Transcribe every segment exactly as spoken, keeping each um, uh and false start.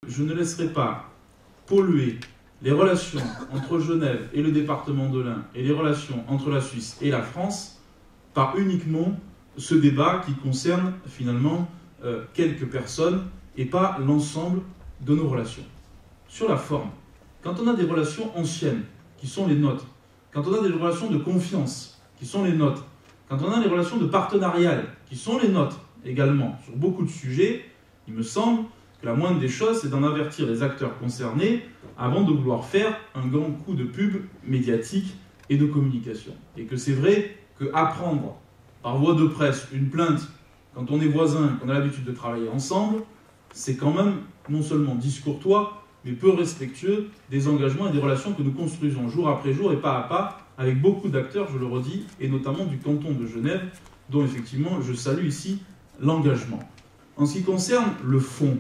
Je ne laisserai pas polluer les relations entre Genève et le département de l'Ain et les relations entre la Suisse et la France par uniquement ce débat qui concerne finalement euh, quelques personnes et pas l'ensemble de nos relations. Sur la forme, quand on a des relations anciennes qui sont les nôtres, quand on a des relations de confiance qui sont les nôtres, quand on a des relations de partenariat qui sont les nôtres également sur beaucoup de sujets, il me semble que la moindre des choses, c'est d'en avertir les acteurs concernés avant de vouloir faire un grand coup de pub médiatique et de communication. Et que c'est vrai qu'apprendre par voie de presse une plainte quand on est voisins, qu'on a l'habitude de travailler ensemble, c'est quand même non seulement discourtois, mais peu respectueux des engagements et des relations que nous construisons jour après jour et pas à pas avec beaucoup d'acteurs, je le redis, et notamment du canton de Genève, dont effectivement je salue ici l'engagement. En ce qui concerne le fond,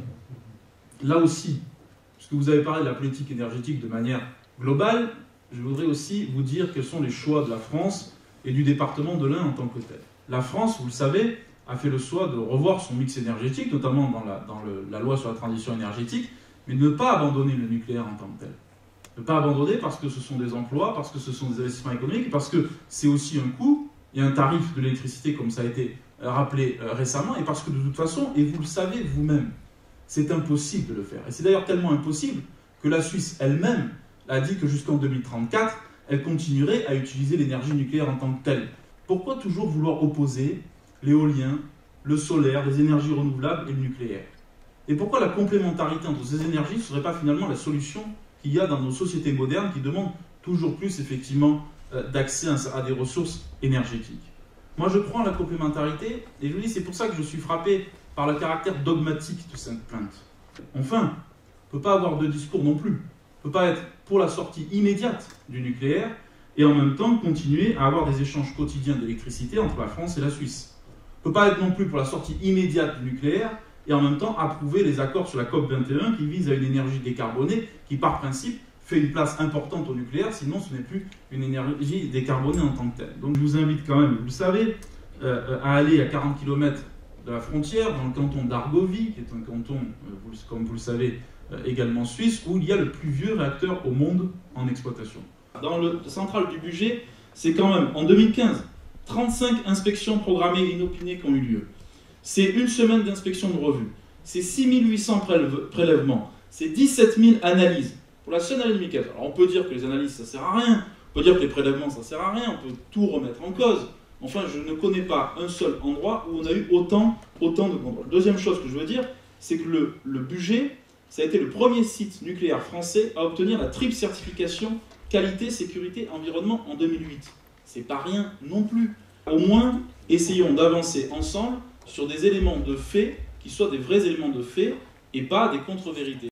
là aussi, puisque vous avez parlé de la politique énergétique de manière globale, je voudrais aussi vous dire quels sont les choix de la France et du département de l'Ain en tant que tel. La France, vous le savez, a fait le choix de revoir son mix énergétique, notamment dans la, dans le, la loi sur la transition énergétique, mais de ne pas abandonner le nucléaire en tant que tel. Ne pas abandonner parce que ce sont des emplois, parce que ce sont des investissements économiques, parce que c'est aussi un coût, il y a un tarif de l'électricité comme ça a été rappelé euh, récemment, et parce que de toute façon, et vous le savez vous-même, c'est impossible de le faire. Et c'est d'ailleurs tellement impossible que la Suisse elle-même a dit que jusqu'en deux mille trente-quatre, elle continuerait à utiliser l'énergie nucléaire en tant que telle. Pourquoi toujours vouloir opposer l'éolien, le solaire, les énergies renouvelables et le nucléaire? Et pourquoi la complémentarité entre ces énergies ne serait pas finalement la solution qu'il y a dans nos sociétés modernes qui demandent toujours plus effectivement d'accès à des ressources énergétiques? Moi je crois en la complémentarité et je vous dis c'est pour ça que je suis frappé par le caractère dogmatique de cette plainte. Enfin, on ne peut pas avoir de discours non plus. On ne peut pas être pour la sortie immédiate du nucléaire et en même temps continuer à avoir des échanges quotidiens d'électricité entre la France et la Suisse. On ne peut pas être non plus pour la sortie immédiate du nucléaire et en même temps approuver les accords sur la COP vingt et un qui visent à une énergie décarbonée qui par principe fait une place importante au nucléaire, sinon ce n'est plus une énergie décarbonée en tant que telle. Donc je vous invite quand même, vous le savez, euh, à aller à quarante kilomètres de la frontière, dans le canton d'Argovie, qui est un canton, euh, comme vous le savez, euh, également suisse, où il y a le plus vieux réacteur au monde en exploitation. Dans le central du budget, c'est quand même, en deux mille quinze, trente-cinq inspections programmées et inopinées qui ont eu lieu. C'est une semaine d'inspection de revue. C'est six mille huit cents prélèvements. C'est dix-sept mille analyses. Pour la seule année deux mille quinze. Alors on peut dire que les analyses, ça ne sert à rien. On peut dire que les prélèvements, ça ne sert à rien. On peut tout remettre en cause. Enfin, je ne connais pas un seul endroit où on a eu autant, autant de contrôles. Deuxième chose que je veux dire, c'est que le, le budget, ça a été le premier site nucléaire français à obtenir la triple certification qualité, sécurité, environnement en deux mille huit. C'est pas rien non plus. Au moins, essayons d'avancer ensemble sur des éléments de fait qui soient des vrais éléments de fait et pas des contre-vérités.